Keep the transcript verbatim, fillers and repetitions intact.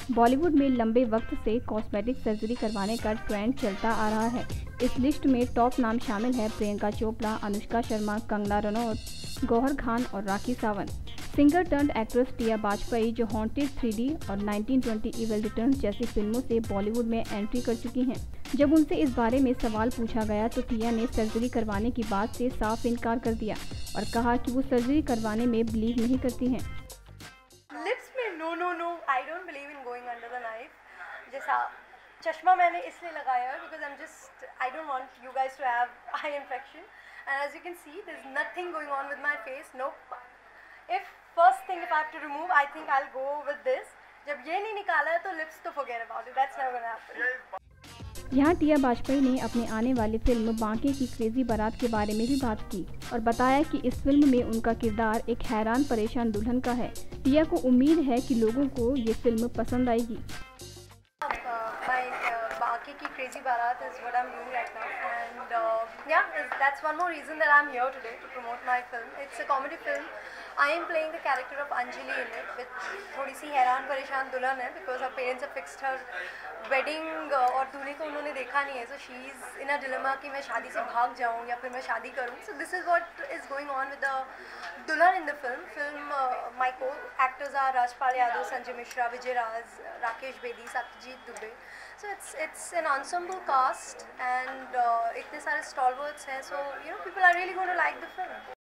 बॉलीवुड में लंबे वक्त से कॉस्मेटिक सर्जरी करवाने का ट्रेंड चलता आ रहा है। इस लिस्ट में टॉप नाम शामिल है प्रियंका चोपड़ा, अनुष्का शर्मा, कंगना रनौत, गौहर खान और Rakhi Sawant. Singer turned actress Tia Vajpayee, जो हॉन्टेड थ्री डी और नाइनटीन ट्वेंटी इविल रिटर्न्स जैसी फिल्मों से बॉलीवुड में एंट्री कर चुकी हैं। जब उनसे इस बारे में सवाल पूछा गया तो टिया ने सर्जरी करवाने की बात से साफ इनकार कर दिया और कहा कि वो सर्जरी करवाने में बिलीव नहीं करती हैं। लिप्स में no no no I don't believe in going under the knife. जैसा चश्मा मैंने इसलिए लगाया है because I am just I don't want you guys to have eye infection and as you can see there is nothing going on with my face. No, if first thing if I have to remove I think I will go with this. जब ये नहीं निकाला है तो lips तो forget about it, that's never gonna happen. यहाँ टिया वाजपेयी ने अपने आने वाली फिल्म बांके की क्रेजी बारात के बारे में भी बात की और बताया कि इस फिल्म में उनका किरदार एक हैरान परेशान दुल्हन का है। टिया को उम्मीद है कि लोगों को ये फिल्म पसंद आएगी। बांके की क्रेजी बारात is what I'm doing right now, and uh, yeah, that's one more reason that I'm here today to promote my film. It's a comedy film. I am playing the character of Anjali in it, with थोड़ी सी हैरान परेशान दुल्हन है because her parents have fixed her wedding uh, और दूल्हे को उन्होंने देखा नहीं है, so she is in a dilemma कि मैं शादी से भाग जाऊँ या फिर मैं शादी करूँ. So this is what is going on with the दुल्हन in the film. Film uh, my co-actors are Rajpal Yadav, Sanjay Mishra, Vijay Raj, Rakesh Bedi, Satyajit Dubey. So it's it's an ensemble cast and uh, इतने सारे stalwarts हैं, so you know people are really going to like the film.